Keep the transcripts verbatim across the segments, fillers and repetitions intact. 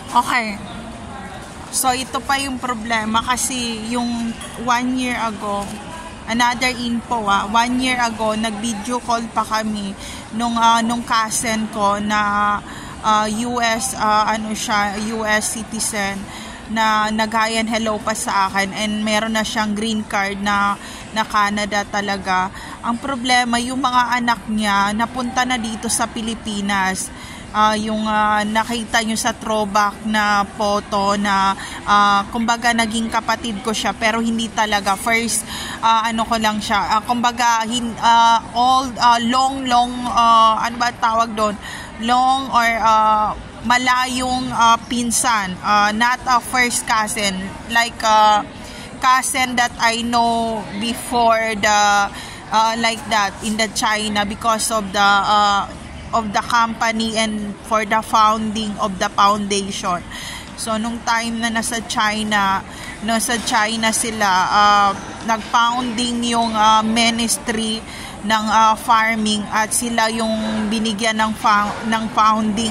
Okay. So, ito pa yung problema kasi yung one year ago, another info ah, one year ago, nag-video call pa kami nung, uh, nung cousin ko na uh, U S, uh, ano siya, U S citizen, na nag-hi and hello pa sa akin, and meron na siyang green card na, na Canada talaga. Ang problema, yung mga anak niya napunta na dito sa Pilipinas. Uh, yung uh, nakita nyo sa throwback na photo na uh, kumbaga naging kapatid ko siya, pero hindi talaga. First, uh, ano ko lang siya, uh, kumbaga hin, uh, all, uh, long long uh, ano ba tawag doon, long or uh, malayong uh, pinsan, uh, not a first cousin, like uh, cousin that I know before the uh, like that in the China, because of the uh, of the company and for the founding of the foundation. So nung time na nasa China, nasa China sila, uh, nag-founding yung uh, ministry ng uh, farming, at sila yung binigyan ng fa- ng founding.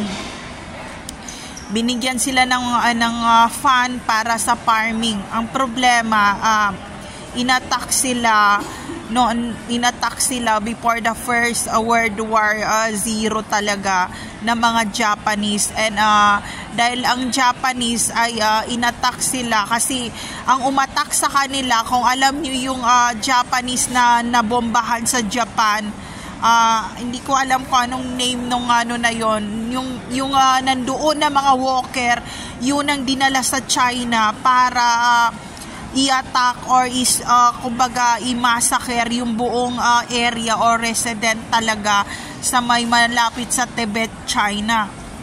Binigyan sila ng uh, ng uh, fund para sa farming. Ang problema, uh, inattack sila noon, inattack sila before the first uh, World War uh, Zero talaga ng mga Japanese, and uh, dahil ang Japanese ay uh, inattack sila kasi ang umattack sa kanila, kung alam niyo yung uh, Japanese na nabombahan sa Japan, uh, hindi ko alam kung anong name nung ano na yon, yung yung uh, nandoon na mga walker, yun ang dinala sa China para uh, i-attack or is uh, kumbaga i-massacre yung buong uh, area or resident talaga sa may malapit sa Tibet, China.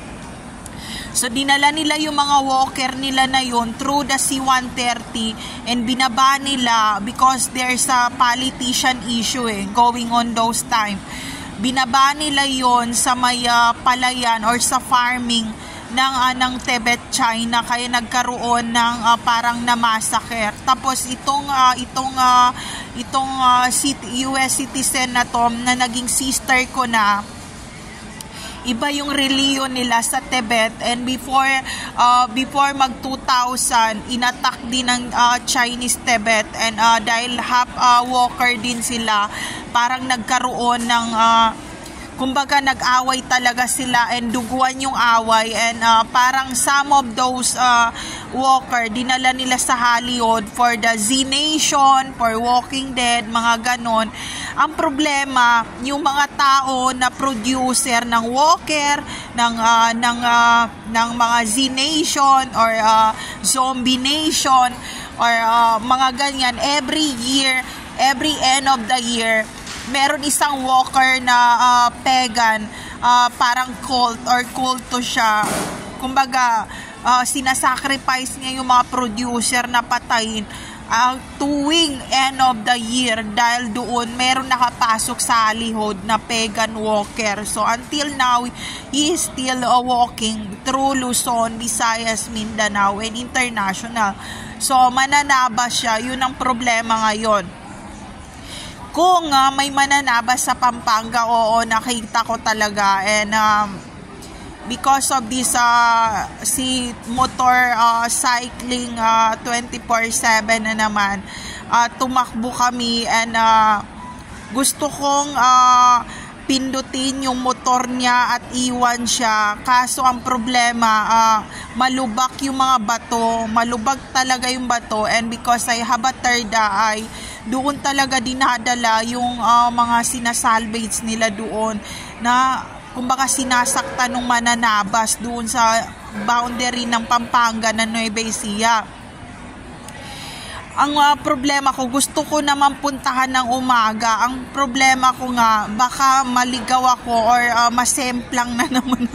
So dinala nila yung mga walker nila na yun through the C one thirty, and binaba nila because there's a politician issue eh, going on those time. Binaba nila yun sa may uh, palayan or sa farming ng uh, ng Tibet, China, kaya nagkaroon ng uh, parang na-massacre. Tapos itong uh, itong uh, itong uh, U S citizen na to, na naging sister ko na, iba yung reliyon nila sa Tibet, and before uh, before mag two thousand inattack din ng uh, Chinese Tibet, and uh, dahil half uh, walker din sila, parang nagkaroon ng uh, kumbaga nag-away talaga sila, and duguan yung away, and uh, parang some of those uh, walker dinala nila sa Hollywood for the Z Nation, for Walking Dead, mga ganon. Ang problema, yung mga tao na producer ng walker, ng uh, ng uh, ng mga Z Nation or uh, Zombie Nation or uh, mga ganyan, every year, every end of the year, meron isang walker na uh, pagan, uh, parang cult or culto siya. Kumbaga, uh, sinasacrifice niya yung mga producer na patayin uh, tuwing end of the year, dahil doon meron nakapasok sa Hollywood na pagan walker. So until now, he is still uh, walking through Luzon, Visayas, Mindanao, and international. So mananabas siya, yun ang problema ngayon. Kung uh, may mananabas sa Pampanga, oo, nakita ko talaga, and um, because of this uh, si motor uh, cycling uh, twenty-four seven na naman, uh, tumakbo kami, and uh, gusto kong uh, pindutin yung motor niya at iwan siya, kaso ang problema, uh, malubak yung mga bato, malubak talaga yung bato, and because I have a third eye, doon talaga dinadala yung uh, mga sinasalvage nila doon, na kumbaga sinasaktan ng mananabas doon sa boundary ng Pampanga na Nueva Ecija. Ang uh, problema ko, gusto ko naman puntahan ng umaga. Ang problema ko nga, baka maligaw ako or uh, masemplang na naman.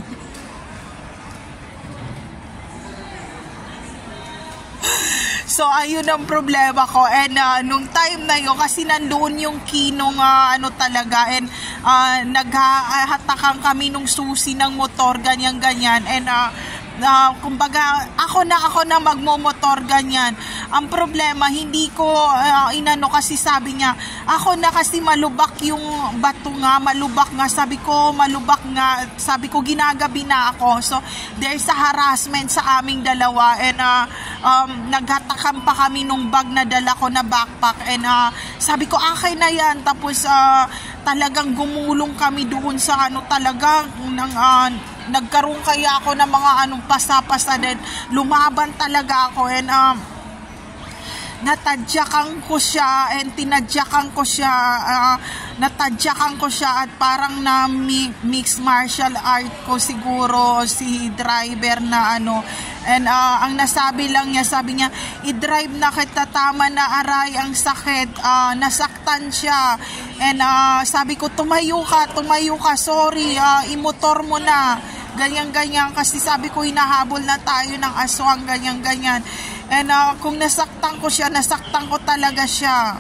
So ayun ang problema ko, and uh, nung time na yun, kasi nandoon yung kinong uh, ano talaga, and uh, naghahatakan kami nung susi ng motor, ganyan ganyan, and uh, Uh, kumbaga, ako na ako na magmomotor, ganyan. Ang problema, hindi ko uh, inano kasi sabi niya, ako na kasi malubak yung bato nga, malubak nga. Sabi ko, malubak nga. Sabi ko, ginagabi na ako. So, there's a harassment sa aming dalawa. And uh, um, naghatakam pa kami nung bag na dala ko na backpack. And uh, sabi ko, akin na yan. Tapos, uh, talagang gumulong kami doon sa ano talaga, ng, uh, nagkaroon kaya ako ng mga anong pasa-pasa din. Lumaban talaga ako and um, natadyakan ko siya and tinadyakan ko siya, uh, natadyakan ko siya at parang na mixed martial art ko siguro si driver na ano. And uh, ang nasabi lang niya, sabi niya, i-drive na kita, tama na aray, ang sakit, uh, nasaktan siya. And uh, sabi ko, tumayo ka, tumayo ka, sorry, uh, imotor mo na. Ganyan-ganyan, kasi sabi ko hinahabol na tayo ng aswang, ganyan-ganyan. And uh, kung nasaktan ko siya, nasaktan ko talaga siya.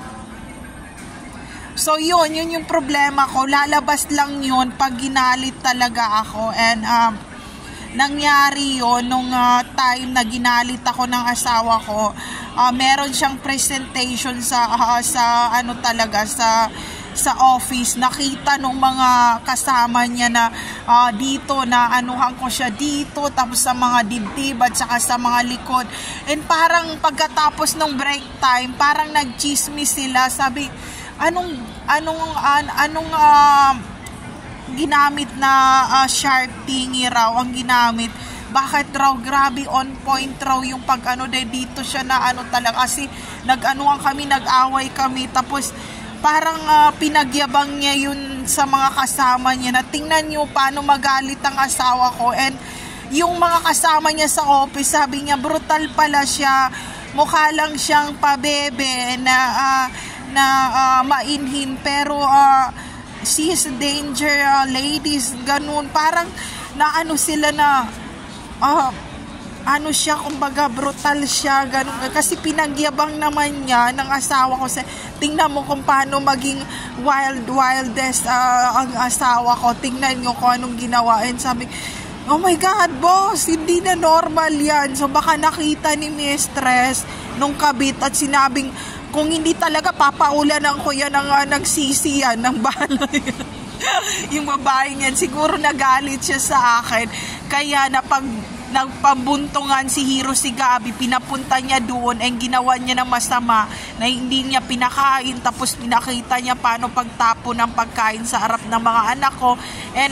So yun, yun yung problema ko. Lalabas lang yun pag ginalit talaga ako. And um, nangyari yun nung uh, time na ginalit ako ng asawa ko. Uh, meron siyang presentation sa, uh, sa ano talaga, sa sa office. Nakita nung mga kasama niya na uh, dito na anuhan ko siya dito, tapos sa mga dibdib at saka sa mga likod. And parang pagkatapos ng break time, parang nagchismis sila. Sabi, anong anong an, anong uh, ginamit na uh, sharp thingy raw ang ginamit? Bakit raw grabe on point raw yung pag ano de dito siya na ano talaga, kasi nag-anuhan kami, nag-away kami, tapos parang uh, pinagyabang niya yun sa mga kasama niya na tingnan niyo paano magalit ang asawa ko. And yung mga kasama niya sa office, sabi niya brutal pala siya, mukha lang siyang pabebe na uh, na uh, mainhin, pero uh, she is danger, uh, ladies, ganun. Parang naano sila na uh, ano siya, kumbaga brutal siya, ganun. Kasi pinagyabang naman niya ng asawa ko. Tingnan mo kung paano maging wild, wildest uh, ang asawa ko. Tingnan nyo kung anong ginawa. And sabi, oh my God, boss, hindi na normal yan. So baka nakita ni mistress nung kabit at sinabing, kung hindi talaga, papaulanan ko yan ang uh, nagsisi yan ng bala yan. Yung babaeng yan, siguro nagalit siya sa akin. Kaya napag nagpabuntungan si Hiro si Gabi, pinapunta niya doon, and ginawa niya ng masama na hindi niya pinakain, tapos pinakita niya paano pagtapo ng pagkain sa harap ng mga anak ko. And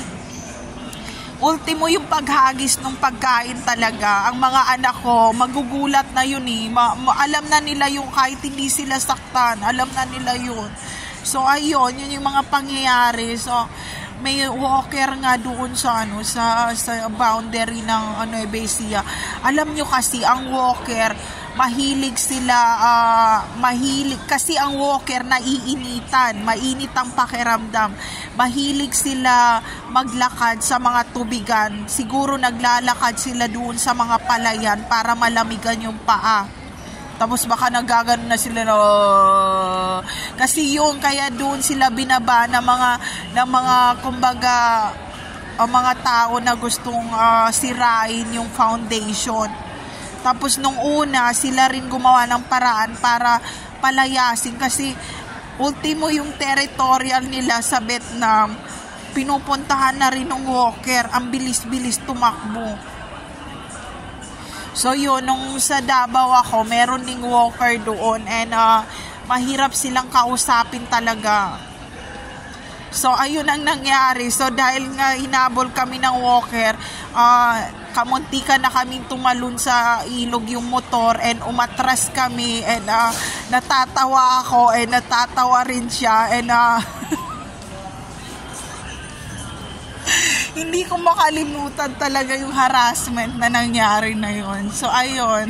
ultimo yung paghagis ng pagkain talaga, ang mga anak ko magugulat na yun eh. Ma- ma- alam na nila yung, kahit hindi sila saktan, alam na nila yun. So ayun, yun yung mga pangyayari. So may walker nga doon sa ano sa sa boundary ng ano Ecija. Alam nyo kasi ang walker, mahilig sila uh, mahilig kasi ang walker naiinitan, mainit ang pakiramdam. Mahilig sila maglakad sa mga tubigan. Siguro naglalakad sila doon sa mga palayan para malamigan yung paa. Tapos baka nagagano na sila na uh, kasi yun, kaya doon sila binaba ng mga ng mga kumbaga ang mga tao na gustong uh, sirain yung foundation. Tapos nung una, sila rin gumawa ng paraan para palayasin, kasi ultimo yung territorial nila sa Vietnam, pinupuntahan na rin ng walker, ang bilis-bilis tumakbo. So yun, nung sa Davao ako, meron ding walker doon, and uh, mahirap silang kausapin talaga. So ayun ang nangyari. So dahil nga hinabol kami ng walker, uh, kamuntikan na kaming tumalon sa ilog yung motor, and umatras kami, and uh, natatawa ako, and natatawa rin siya, and uh, hindi ko makalimutan talaga yung harassment na nangyari na yun. So, ayun.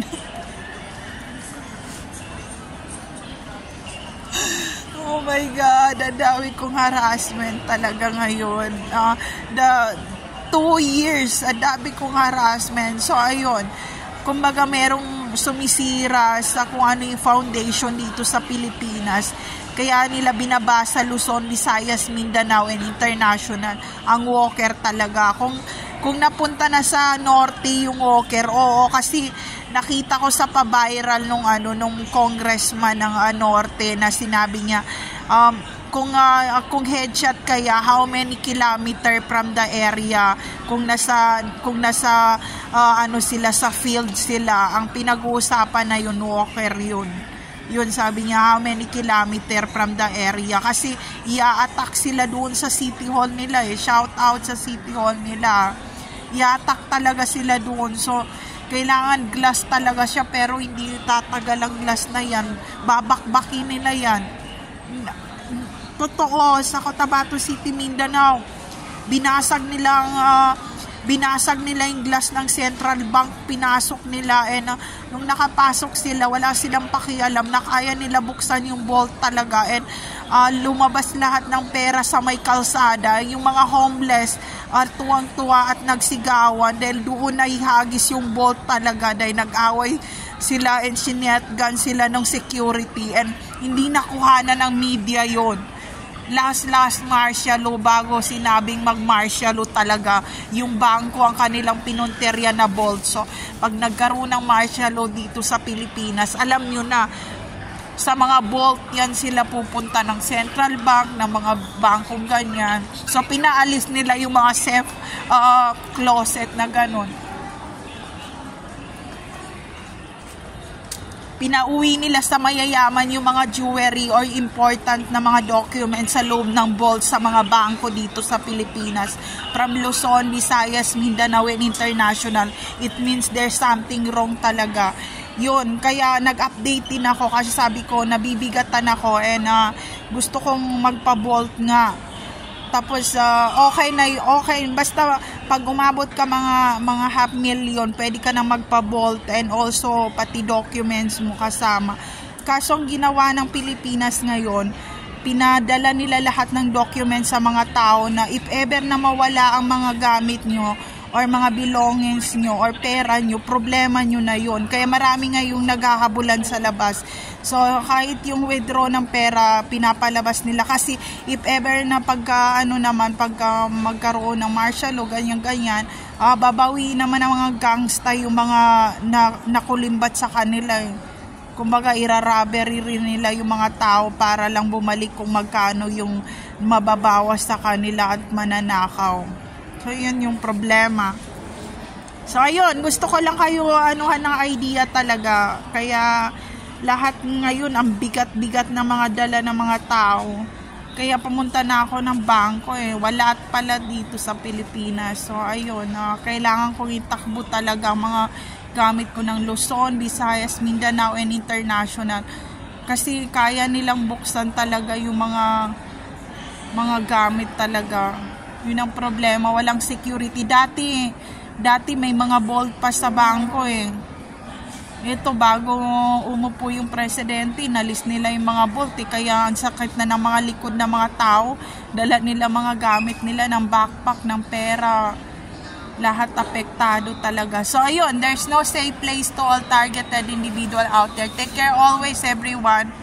Oh my God, ang dami kong harassment talaga ngayon. Uh, the two years, ang dami kong harassment. So, ayun. Kumbaga, merong sumisira sa kung ano yung foundation dito sa Pilipinas. Kaya nila binabasa Luzon, Visayas, Mindanao, and International ang walker talaga. Kung kung napunta na sa norte yung Walker, oo, kasi nakita ko sa pa-viral nung ano nung congressman ng uh, norte na sinabi niya um, kung uh, kung headshot kaya how many kilometer from the area, kung nasa kung nasa uh, ano sila sa field sila, ang pinag-uusapan na yun Walker yun. Yun sabi niya, how many kilometer from the area, kasi i-attack sila doon sa city hall nila eh. Shout out sa city hall nila. I-attack talaga sila doon. So kailangan glass talaga siya, pero hindi tatagal ang glass na yan. Babakbakin nila yan. Totoo, sa Cotabato City, Mindanao, binasag nilang uh, binasag nila yung glass ng Central Bank, pinasok nila, and uh, nung nakapasok sila, wala silang pakialam na kaya nila buksan yung vault talaga, and uh, lumabas lahat ng pera sa may kalsada. Yung mga homeless uh, tuwang-tuwa at nagsigawan dahil doon na ihagis yung vault talaga, dahil nag-away sila and sinetgan sila ng security, and hindi nakuhanan ng media yon. Last last martial law, bago sinabing mag martial law talaga, yung bangko ang kanilang pinunterya na vault. So pag nagkaroon ng martial law dito sa Pilipinas, alam nyo na, sa mga vault yan sila pupunta ng Central Bank, ng mga bangkong ganyan. So pinaalis nila yung mga safe uh, closet na ganun. Pinauwi nila sa mayayaman yung mga jewelry or important na mga documents sa loob ng vault sa mga bangko dito sa Pilipinas. From Luzon, Visayas, Mindanao, and International. It means there's something wrong talaga. Yun, kaya nag-update din ako kasi sabi ko, nabibigatan ako, and uh, gusto kong magpa-vault nga. Tapos uh, okay na, okay, basta pag umabot ka mga mga half million, pwede ka na magpa-vault, and also pati documents mo kasama. Kaso ang ginawa ng Pilipinas ngayon, pinadala nila lahat ng documents sa mga tao na if ever na mawala ang mga gamit nyo or mga belongings nyo or pera nyo, problema nyo na yon. Kaya marami ngayong naghahabulan sa labas. So kahit yung withdraw ng pera, pinapalabas nila, kasi if ever na pagka ano naman, pagka magkaroon ng martial law, ganyan-ganyan, uh, babawi naman ang mga gangsta yung mga na, nakulimbat sa kanila. Eh. Kumbaga irarabbery rin nila yung mga tao para lang bumalik kung magkano yung mababawas sa kanila at mananakaw. So yun yung problema. So ayun, gusto ko lang kayo anuhan ng idea talaga. Kaya lahat ngayon ang bigat-bigat ng mga dala ng mga tao. Kaya pumunta na ako ng bangko eh. Wala pala dito sa Pilipinas. So ayun, uh, kailangan kong itakbo talaga mga gamit ko ng Luzon, Visayas, Mindanao, and International. Kasi kaya nilang buksan talaga yung mga mga gamit talaga. Yun ang problema, walang security. Dati, dati may mga vault pa sa bangko eh. Ito, bago umupo yung presidente, nalis nila yung mga vault eh. Kaya ang sakit na ng mga likod na mga tao. Dala nila mga gamit nila ng backpack, ng pera. Lahat apektado talaga. So ayun, there's no safe place to all targeted individual out there. Take care always everyone.